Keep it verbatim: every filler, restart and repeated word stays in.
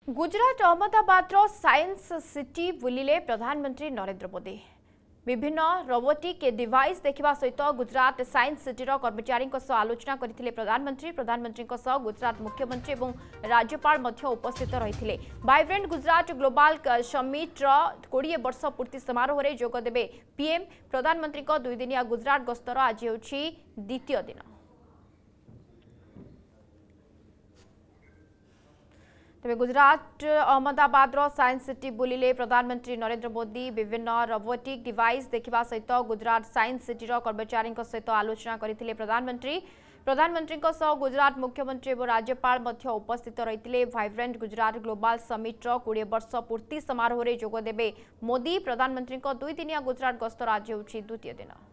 Gujarat Ahmedabad science city बुलिले प्रधानमंत्री नरेंद्र मोदी विभिन्न रोबोटिक डिवाइस देखा सहित गुजरात साइंस सिटीर कर्मचारी आलोचना करते प्रधानमंत्री प्रधानमंत्री गुजरात मुख्यमंत्री और राज्यपाल उपस्थित रही वाइब्रेंट गुजरात ग्लोबल समिट्र कोड़े वर्ष पूर्ति समारोह में जोगदेवे पीएम प्रधानमंत्री दुईदिनिया गुजरात गस्तर आज होछि द्वितीय दिन। तेज गुजरात अहमदाबाद साइंस सिटी बुलिले प्रधानमंत्री नरेंद्र मोदी विभिन्न रोबोटिक डिवाइस देखा सहित गुजरात साइंस सिटीर कर्मचारी सहित आलोचना करते प्रधानमंत्री प्रधानमंत्री गुजरात मुख्यमंत्री और राज्यपाल उपस्थित रही वाइब्रेंट गुजरात ग्लोबल समिट्र कोड़े वर्ष पूर्ति समारोह में जोगदेवे मोदी प्रधानमंत्री दुईदिनिया गुजरात गस्तर आज होछि द्वितीय दिन।